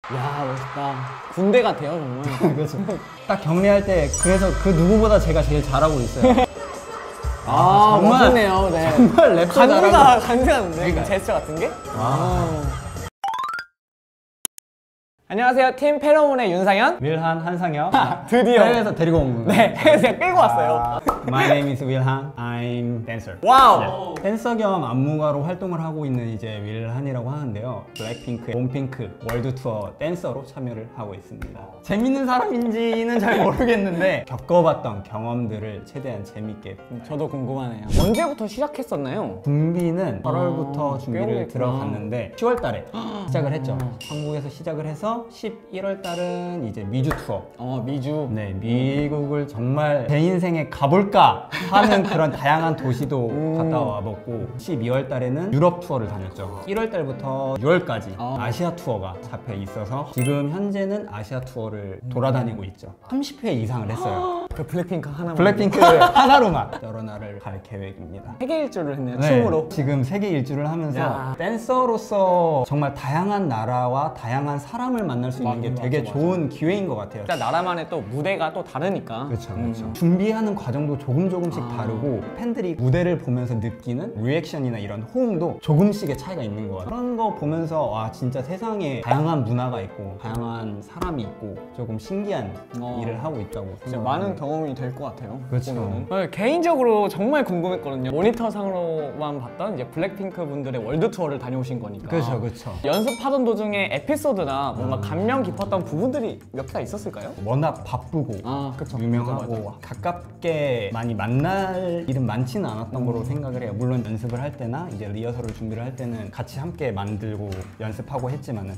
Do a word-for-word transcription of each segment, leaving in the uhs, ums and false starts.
야, 멋있다. 군대 같아요, 정말. 그렇죠. 딱 격리할 때 그래서 그 누구보다 제가 제일 잘하고 있어요. 아, 정말 멋있네요. 네. 정말 랩도 잘하고. 간지가 간지나는데 그러니까. 제스처 같은 게? 와. 안녕하세요, 팀 페로몬의 윤상현. 윌한 한상혁. 드디어 해외에서 데리고 온 거예요. 네, 해외에서 제가 끌고 왔어요. My name is 윌한. I'm dancer. 와우. 네. 댄서 겸 안무가로 활동을 하고 있는 이제 윌한이라고 하는데요. 블랙핑크의 봄핑크 월드 투어 댄서로 참여를 하고 있습니다. 재밌는 사람인지는 잘 모르겠는데 겪어봤던 경험들을 최대한 재밌게. 저도 궁금하네요. 언제부터 시작했었나요? 준비는 팔월부터 아, 준비를 꽤 들어갔는데 시월 달에 시작을 했죠. 한국에서 시작을 해서 십일월 달은 이제 미주 투어. 어, 미주. 네, 미국을 정말 제 인생에 가볼까 하는 그런 다양한 도시도 음. 갔다 와봤고 십이월 달에는 유럽 투어를 다녔죠. 일월 달부터 유월까지 어. 아시아 투어가 잡혀 있어서 지금 현재는 아시아 투어를 돌아다니고 있죠. 삼십 회 이상을 했어요. 그 블랙핑크 하나만. 블랙핑크 하나로만 여러 나라를 갈 계획입니다. 세계 일주를 했네요, 네, 춤으로. 지금 세계 일주를 하면서 야. 댄서로서 정말 다양한 나라와 다양한 사람을 만날 수 있는 맞아, 게 맞아, 되게 맞아. 좋은 기회인 것 같아요. 진짜 나라만의 또 무대가 또 다르니까. 그렇죠, 음. 그렇죠. 준비하는 과정도 조금 조금씩 아. 다르고 팬들이 무대를 보면서 느끼는 리액션이나 이런 호응도 조금씩의 차이가 있는 것 같아요. 그런 거 보면서 와 진짜 세상에 다양한 문화가 있고 다양한 사람이 있고 조금 신기한 어. 일을 하고 있다고 진짜 생각합니다. 많은 경험이 될 것 같아요. 그렇죠. 보면은. 네, 개인적으로 정말 궁금했거든요. 모니터상으로만 봤던 이제 블랙핑크 분들의 월드 투어를 다녀오신 거니까. 그렇죠, 그렇죠. 연습하던 도중에 에피소드나 뭔가 음. 감명 깊었던 부분들이 몇 개가 있었을까요? 워낙 바쁘고 아, 그쵸. 유명하고 맞아, 맞아. 가깝게 많이 만날 일은 많지는 않았던 거로 생각을 해요. 물론 연습을 할 때나 이제 리허설을 준비를 할 때는 같이 함께 만들고 연습하고 했지만은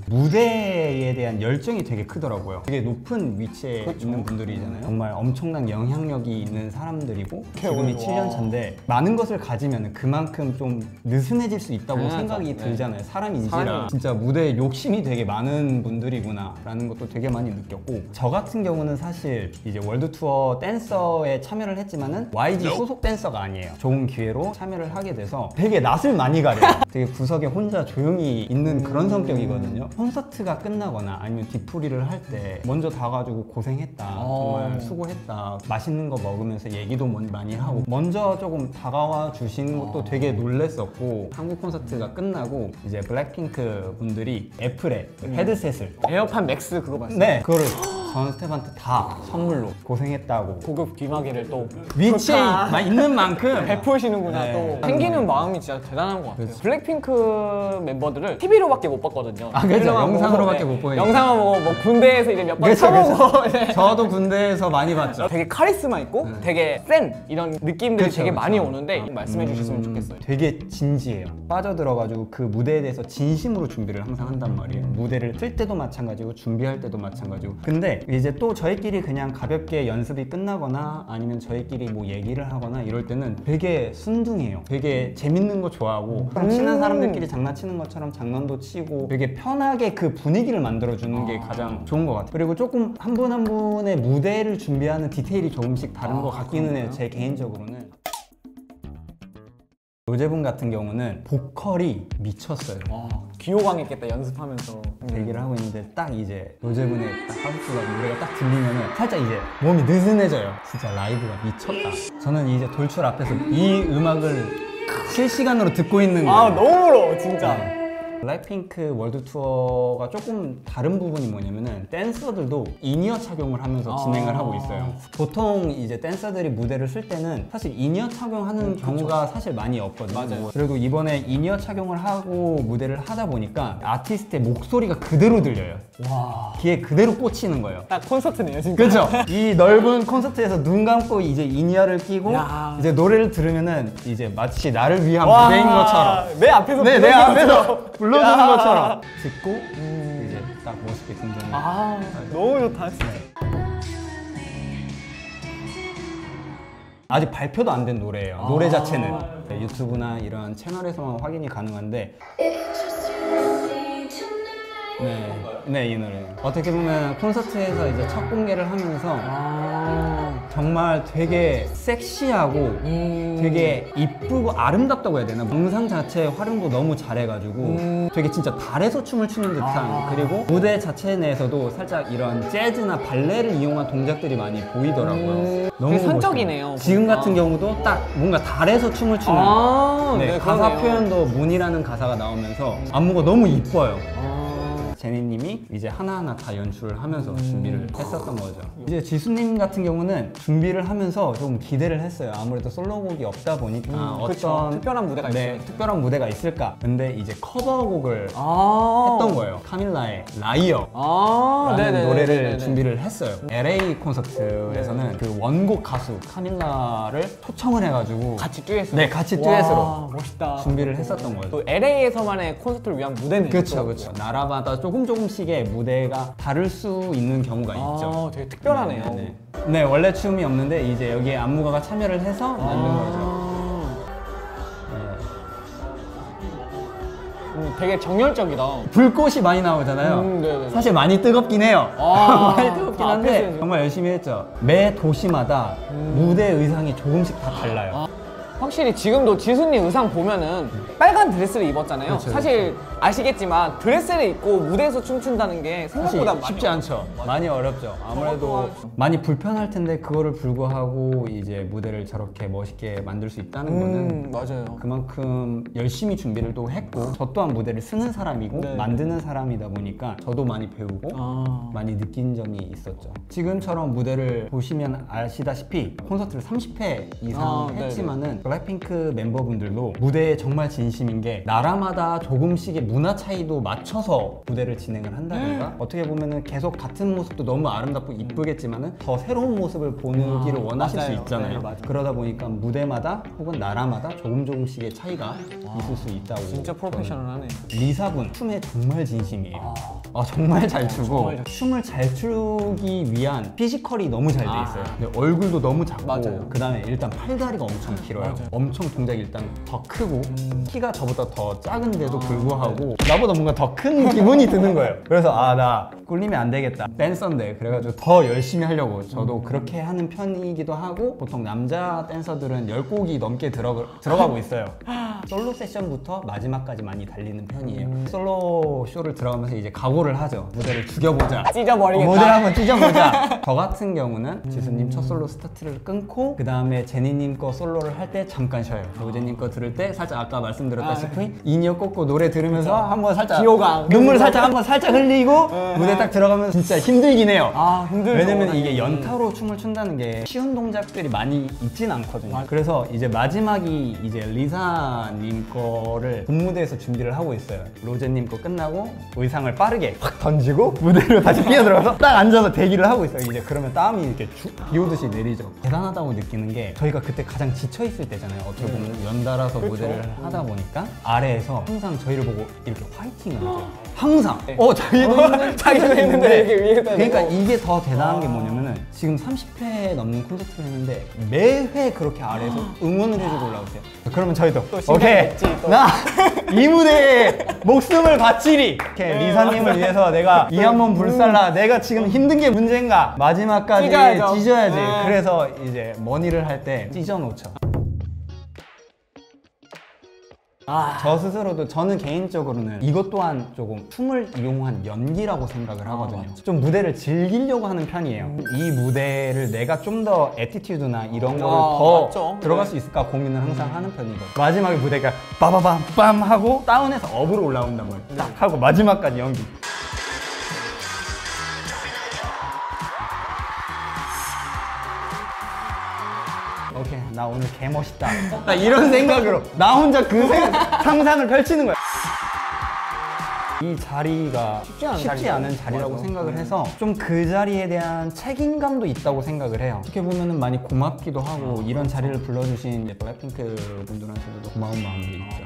무대에 대한 열정이 되게 크더라고요. 되게 높은 위치에 그쵸. 있는 분들이잖아요. 정말 엄청난 영향력이 있는 사람들이고 지금이 와. 칠 년 차인데 많은 것을 가지면 그만큼 좀 느슨해질 수 있다고 당연하죠. 생각이 네. 들잖아요. 사람인지라 사람이- 진짜 무대에 욕심이 되게 많은 분들이구나 라는 것도 되게 많이 느꼈고, 저 같은 경우는 사실 이제 월드 투어 댄서에 참여를 했지만은 와이지 소속 댄서가 아니에요. 좋은 기회로 참여를 하게 돼서 되게 낯을 많이 가려요. 되게 구석에 혼자 조용히 있는 그런 성격이거든요. 콘서트가 끝나거나 아니면 뒤풀이를 할 때 먼저 다가가지고 고생했다, 정말 어. 수고했다, 맛있는 거 먹으면서 얘기도 많이 하고 먼저 조금 다가와 주시는 것도 되게 놀랬었고, 한국 콘서트가 끝나고 이제 블랙핑크 분들이 애플에 헤드셋을 에어팟 맥스 그거 봤어요? 네, 그거를 전 스텝한테 다 선물로 고생했다고 고급 귀마개를 또 위치에 좋다. 있는 만큼 베푸시는구나. 네. 또 생기는 마음이 진짜 대단한 것 같아요. 그렇죠. 블랙핑크 member들을 티비로밖에 못 봤거든요. 아, 그렇죠. 필름만 영상으로밖에 보고, 못 보니까. 영상을 보고 뭐 군대에서 이제 몇 번 그렇죠, 쳐보고 네. 저도 군대에서 많이 봤죠. 되게 카리스마 있고 네. 되게 센 이런 느낌들이 그쵸, 되게 그쵸. 많이 오는데 어. 말씀해 주셨으면 음, 좋겠어요. 되게 진지해요. 빠져들어가지고 그 무대에 대해서 진심으로 준비를 항상 한단 말이에요. 무대를 틀 때도 마찬가지고 준비할 때도 마찬가지고. 근데 이제 또 저희끼리 그냥 가볍게 연습이 끝나거나 아니면 저희끼리 뭐 얘기를 하거나 이럴 때는 되게 순둥해요. 되게 재밌는 거 좋아하고 음. 친한 사람들끼리 장난치는 것처럼 장난도 치고 되게 편하게 그 분위기를 만들어주는 게 아. 가장 좋은 것 같아요. 그리고 조금 한 분 한 분의 무대를 준비하는 디테일이 조금씩 다른 아, 것 같기는 해요. 그런가요? 제 개인적으로는. 로제분 같은 경우는 보컬이 미쳤어요. 와, 기호강했겠다 연습하면서. 얘기를 하고 있는데 딱 이제 로제분의 딱 하우스가 노래가 딱 들리면은 살짝 이제 몸이 느슨해져요. 진짜 라이브가 미쳤다. 저는 이제 돌출 앞에서 이 음악을 실시간으로 듣고 있는 거예요. 아 너무 부러워 진짜. 네. 블랙핑크 월드 투어가 조금 다른 부분이 뭐냐면은 댄서들도 이니어 착용을 하면서 진행을 아. 하고 있어요. 보통 이제 댄서들이 무대를 쓸 때는 사실 이니어 착용하는 음, 경우가 사실 많이 없거든요. 맞아요. 그래도 이번에 이니어 착용을 하고 무대를 하다 보니까 아티스트의 목소리가 그대로 들려요. 와, 귀에 그대로 꽂히는 거예요. 딱 콘서트네요 진짜. 그렇죠? 이 넓은 콘서트에서 눈 감고 이제 이니어를 끼고 야. 이제 노래를 들으면은 이제 마치 나를 위한 와, 무대인 것처럼 내 앞에서 네, 내 부르는 앞에서 것처럼. 불러주는 야. 것처럼 듣고 이제 딱 멋있게 등장을. 아 너무 좋다 진짜. 아직 발표도 안 된 노래예요. 아. 노래 자체는 네, 유튜브나 이런 채널에서만 확인이 가능한데 네, 네, 이 노래. 어떻게 보면 콘서트에서 이제 첫 공개를 하면서 아, 정말 되게 섹시하고 음. 되게 이쁘고 아름답다고 해야 되나? 영상 자체 활용도 너무 잘해가지고 음. 되게 진짜 달에서 춤을 추는 듯한 아. 그리고 무대 자체 내에서도 살짝 이런 재즈나 발레를 이용한 동작들이 많이 보이더라고요. 음. 너무 되게 선적이네요, 멋있어요. 지금 보니까. 같은 경우도 딱 뭔가 달에서 춤을 추는 아, 네, 네, 가사 그러네요. 표현도 문이라는 가사가 나오면서 안무가 너무 이뻐요. 아. 제니님이 이제 하나하나 다 연출을 하면서 준비를 음. 했었던 거죠. 이제 지수님 같은 경우는 준비를 하면서 좀 기대를 했어요. 아무래도 솔로곡이 없다 보니까 음, 어떤 그쵸. 특별한 무대가 네, 있으니까. 특별한 무대가 있을까. 근데 이제 커버곡을 아. 했던 거예요. 카밀라의 라이어. 아, 라는 네네. 노래를 네네네. 준비를 했어요. 엘에이 콘서트에서는 그 원곡 가수 카밀라를 초청을 해가지고 같이 듀엣으로. 네, 같이 와, 듀엣으로 멋있다. 준비를 했었던 거예요. 또 엘에이에서만의 콘서트를 위한 무대네요. 그렇죠, 그렇죠. 나라마다 조금 조금씩의 무대가 다를 수 있는 경우가 있죠. 아, 되게 특별하네요. 네, 네. 네, 원래 춤이 없는데 이제 여기에 안무가가 참여를 해서 만든 아. 거죠. 음, 되게 정열적이다. 불꽃이 많이 나오잖아요. 음, 네네. 사실 많이 뜨겁긴 해요. 아, 많이 뜨겁긴 아, 한데 앞에서 정말 열심히 했죠. 매 도시마다 무대 의상이 조금씩 다 달라요. 아, 확실히 지금도 지수님 의상 보면은 빨간 드레스를 입었잖아요. 그렇죠, 사실 아시겠지만 드레스를 입고 무대에서 춤춘다는 게 사실 생각보다 많이 쉽지 않죠. 많이 어렵죠. 아무래도 많이 불편할 텐데 그거를 불구하고 이제 무대를 저렇게 멋있게 만들 수 있다는 거는 음, 맞아요. 그만큼 열심히 준비를 또 했고 저 또한 무대를 쓰는 사람이고 네. 만드는 사람이다 보니까 저도 많이 배우고 아, 많이 느낀 점이 있었죠. 지금처럼 무대를 보시면 아시다시피 콘서트를 삼십 회 이상 아, 네네. 했지만은 블랙핑크 멤버분들도 무대에 정말 진심인 게 나라마다 조금씩의 문화 차이도 맞춰서 무대를 진행을 한다든가 어떻게 보면은 계속 같은 모습도 너무 아름답고 이쁘겠지만은 더 새로운 모습을 보기를 아, 원하실 맞아요. 수 있잖아요. 네, 맞아요. 그러다 보니까 무대마다 혹은 나라마다 조금 조금씩의 차이가 있을 수 있다고. 진짜 프로페셔널하네. 리사분 춤에 정말 진심이에요. 아, 정말 잘 추고 정말 잘 춤을 잘 추기 위한 피지컬이 너무 잘 돼 아. 있어요. 근데 얼굴도 너무 작고 맞아요. 그다음에 일단 팔다리가 엄청 길어요. 맞아요. 음. 엄청 동작이 일단 더 크고 키가 저보다 더 작은데도 불구하고 나보다 뭔가 더 큰 기분이 드는 거예요. 그래서 아, 나 꿀리면 안 되겠다. 댄서인데 그래가지고 더 열심히 하려고 저도 음. 그렇게 하는 편이기도 하고 보통 남자 댄서들은 열 곡이 넘게 들어, 들어가고 있어요. 솔로 세션부터 마지막까지 많이 달리는 편이에요. 음. 솔로 쇼를 들어가면서 이제 각오를 하죠. 무대를 죽여보자. 찢어버리겠다. 무대를 한번 찢어보자. 저 같은 경우는 지수님 첫 솔로 스타트를 끊고 그 다음에 제니님 거 솔로를 할 때 잠깐 쉬어요. 로제님 거 들을 때 살짝 아까 말씀드렸다시피 인이어 꽂고 노래 들으면서 한번 살짝 기호강. 눈물 살짝 한번 살짝 흘리고 무대 딱 들어가면 진짜 힘들긴 해요. 아, 힘들죠. 왜냐면 이게 연타로 춤을 춘다는 게 쉬운 동작들이 많이 있진 않거든요. 그래서 이제 마지막이 이제 리사님 거를 본무대에서 준비를 하고 있어요. 로제님 거 끝나고 의상을 빠르게 확 던지고 무대로 다시 뛰어들어가서 딱 앉아서 대기를 하고 있어요. 이제 그러면 땀이 이렇게 쭉 비오듯이 내리죠. 대단하다고 느끼는 게 저희가 그때 가장 지쳐있을 때잖아요. 어떻게 보면 연달아서 그렇죠. 무대를 하다 보니까 아래에서 항상 저희를 보고 이렇게 화이팅을 하죠. 항상! 네. 어, 자기도 자기도 했는데 이렇게 위에다 그러니까 대고. 이게 더 대단한 게 뭐냐면은 지금 삼십 회 넘는 콘서트를 했는데 매회 그렇게 아래에서 응원을 해주고 올라오세요. 그러면 저희도 신경 오케이 먹지, 또. 나 이 무대에 목숨을 바치리 이렇게 리사님을 위해서 내가 이 한 번 불살라 내가 지금 힘든 게 문제인가 마지막까지 찢어야죠. 찢어야지. 네. 그래서 이제 머니를 할 때 찢어놓죠. 아, 저 스스로도 저는 개인적으로는 이것 또한 조금 춤을 이용한 연기라고 생각을 하거든요. 좀 무대를 즐기려고 하는 편이에요. 이 무대를 내가 좀 더 애티튜드나 이런 거를 아, 더 맞죠. 들어갈 네. 수 있을까 고민을 항상 하는 편이고 마지막에 무대가 빠바밤 빰 하고 다운해서 업으로 올라온단 말이에요. 딱 하고 마지막까지 연기. 오케이, 나 오늘 개 멋있다. 나 이런 생각으로 나 혼자 그 생, 상상을 펼치는 거야. 이 자리가 쉽지 않은 쉽지 자리죠. 않은 자리라고 맞아. 생각을 해서 좀 그 자리에 대한 책임감도 있다고 생각을 해요. 어떻게 보면은 많이 고맙기도 하고 이런 자리를 불러주신 이제 블랙핑크 분들한테도 고마운 마음도 있죠.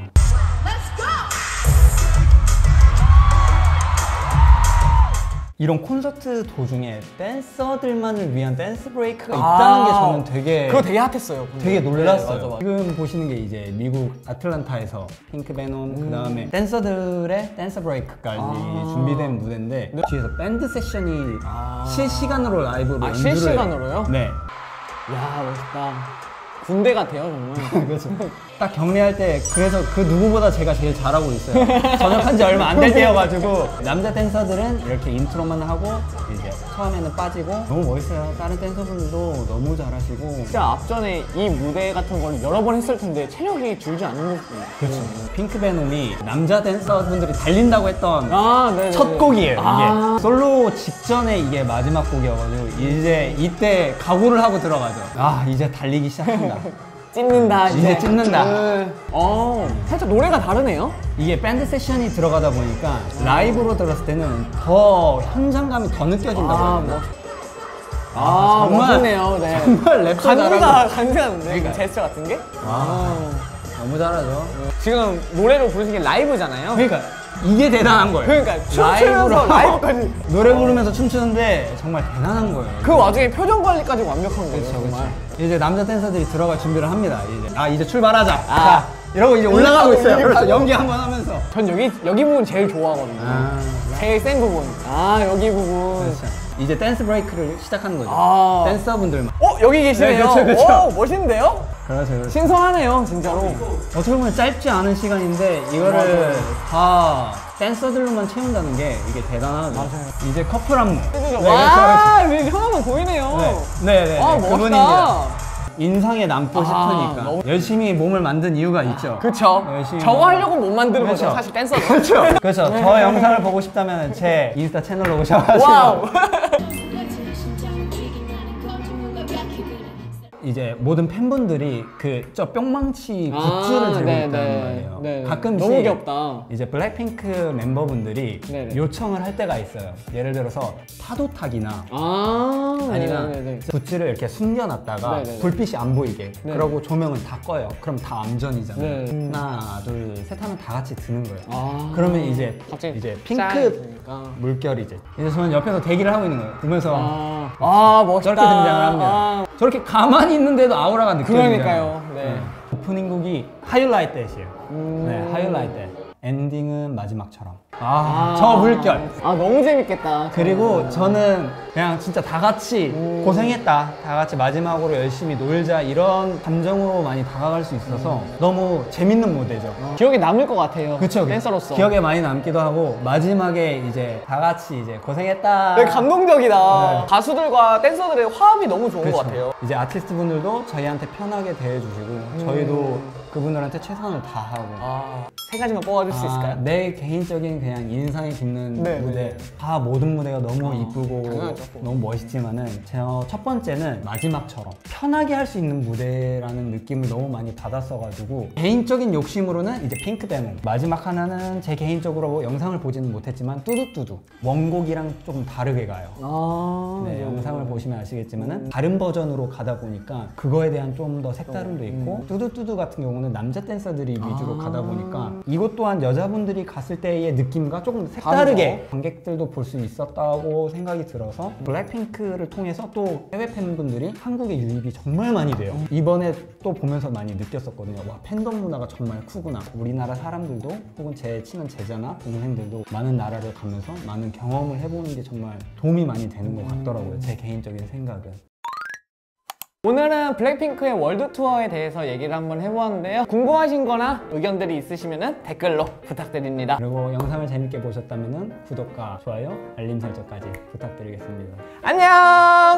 이런 콘서트 도중에 댄서들만을 위한 댄스 브레이크가 있다는 게 저는 되게 그거 되게 핫했어요. 근데. 되게 놀랐어요. 네, 맞아, 맞아. 지금 보시는 게 이제 미국 아틀란타에서 핑크 베놈 그 다음에 댄서들의 댄스 브레이크까지 아. 준비된 무대인데 네. 뒤에서 밴드 세션이 아. 실시간으로 라이브로 아, 연주를 실시간으로요? 네. 야, 멋있다. 군대 같아요, 정말. 그렇죠. 딱 격리할 때 그래서 그 누구보다 제가 제일 잘하고 있어요. 전역한 지 얼마 안 될 때여가지고 남자 댄서들은 이렇게 인트로만 하고 이제 처음에는 빠지고 너무 멋있어요. 다른 댄서분들도 너무 잘하시고 진짜 앞전에 이 무대 같은 걸 여러 번 했을 텐데 체력이 줄지 않는 모습이에요. 그렇죠. 핑크 베놈이 남자 댄서분들이 달린다고 했던 아, 네. 첫 곡이에요. 아. 이게 솔로 직전에 이게 마지막 곡이어가지고 이제 이때 각오를 하고 들어가죠. 아 이제 달리기 시작한다. 찢는다, 이제. 이제 찢는다. 네. 어, 살짝 노래가 다르네요? 이게 밴드 세션이 들어가다 보니까 라이브로 들었을 때는 더 현장감이 더 느껴진다고 아, 해야 되나? 뭐. 아, 정말- 멋있네요. 네. 정말 랩도 간지가, 잘하고 간지가는데? 그러니까요. 제스처 같은 게? 아, 너무 잘하죠. 지금 노래를 부르신 게 라이브잖아요? 그러니까 이게 대단한 거예요. 그러니까 춤추면서 라이브까지. 노래 부르면서 춤추는데 정말 대단한 거예요. 그 와중에 표정 관리까지 완벽한 거예요. 그렇죠, 정말. 그렇죠. 이제 남자 댄서들이 들어갈 준비를 합니다. 이제 아 이제 출발하자. 아. 자, 이러고 이제 올라가고 이렇게 있어요. 하고 그래서 이렇게 연기 한번 하면서. 전 여기, 여기 부분 제일 좋아하거든요. 아, 제일 센 부분. 아, 여기 부분. 그렇죠. 이제 댄스 브레이크를 시작하는 거죠. 아. 댄서분들만. 어, 여기 계시네요. 네, 그렇죠, 그렇죠. 오, 멋있는데요? 그렇죠, 그렇죠. 신선하네요, 진짜로. 어떻게 보면 짧지 않은 시간인데 이거를 다 댄서들로만 채운다는 게 이게 대단하죠. 맞아요. 이제 커플 안무. 네, 와, 네, 형아가 보이네요. 네, 네, 아, 네, 멋있다. 그분입니다. 인상에 남고 아, 싶으니까 너무- 열심히 몸을 만든 이유가 있죠. 그쵸. 열심히 저거 몸을- 하려고 못 만드는 거죠, 그렇죠. 사실 댄서도. 그렇죠. 그렇죠. 저 영상을 보고 싶다면 제 인스타 채널로 오셔가지고 와우. 이제 모든 팬분들이 그 저 뿅망치 굿즈를 들고 네, 있단 네. 말이에요. 네, 네. 가끔씩 너무 귀엽다. 이제 블랙핑크 멤버분들이 네, 네. 요청을 할 때가 있어요. 예를 들어서 파도 타기나 아, 아니면 네네네. 굿즈를 이렇게 숨겨놨다가 네네네. 불빛이 안 보이게 네. 그러고 조명은 다 꺼요. 그럼 다 암전이잖아요. 네. 하나 둘 셋 하면 다 같이 드는 거예요. 아, 그러면 이제 갑자기 이제 짠 핑크 있으니까. 물결이 이제 이제 저는 옆에서 대기를 하고 있는 거예요. 보면서 아, 아, 멋있다. 저렇게 등장을 합니다. 아, 저렇게 가만히 있는데도 아우라가 느껴지잖아요. 그러니까요. 네. 오프닝 곡이 하이라이트 댄이에요. 음. 네, 하이라이트 댄. 엔딩은 마지막처럼. 아, 저 물결. 아, 너무 재밌겠다. 그리고 저는 그냥 진짜 다 같이 음. 고생했다. 다 같이 마지막으로 열심히 놀자. 이런 감정으로 많이 다가갈 수 있어서 너무 재밌는 무대죠. 기억에 남을 것 같아요. 그쵸. 댄서로서. 기억에 많이 남기도 하고 마지막에 이제 다 같이 이제 고생했다. 되게 감동적이다. 네. 가수들과 댄서들의 화합이 너무 좋은 그쵸. 것 같아요. 이제 아티스트 분들도 저희한테 편하게 대해주시고 저희도 그분들한테 최선을 다하고 아, 세 가지만 뽑아줄 수 아, 있을까요? 내 개인적인 그냥 인상이 깊는 네, 무대 네. 다 모든 무대가 너무 어, 이쁘고 당연하죠. 너무 멋있지만은 제첫 번째는 마지막처럼 편하게 할 수 있는 무대라는 느낌을 너무 많이 받았어가지고 개인적인 욕심으로는 이제 핑크 데몬 마지막 하나는 제 개인적으로 영상을 보지는 못했지만 뚜두뚜두 원곡이랑 조금 다르게 가요. 아, 네, 네. 영상을 보시면 아시겠지만은 다른 버전으로 가다 보니까 그거에 대한 좀 더 색다름도 있고 뚜두뚜두 같은 경우는 남자 댄서들이 위주로 아. 가다 보니까 이것 또한 여자분들이 갔을 때의 느낌과 조금 색다르게 관객들도 볼 수 있었다고 생각이 들어서 블랙핑크를 통해서 또 해외 팬분들이 한국에 유입이 정말 많이 돼요. 이번에 또 보면서 많이 느꼈었거든요. 와, 팬덤 문화가 정말 크구나. 우리나라 사람들도 혹은 제 친한 제자나 동생들도 많은 나라를 가면서 많은 경험을 해보는 게 정말 도움이 많이 되는 것 같더라고요. 제 개인적인 생각은. 오늘은 블랙핑크의 월드 투어에 대해서 얘기를 한번 해보았는데요. 궁금하신 거나 의견들이 있으시면 댓글로 부탁드립니다. 그리고 영상을 재밌게 보셨다면 구독과 좋아요, 알림 설정까지 부탁드리겠습니다. 안녕!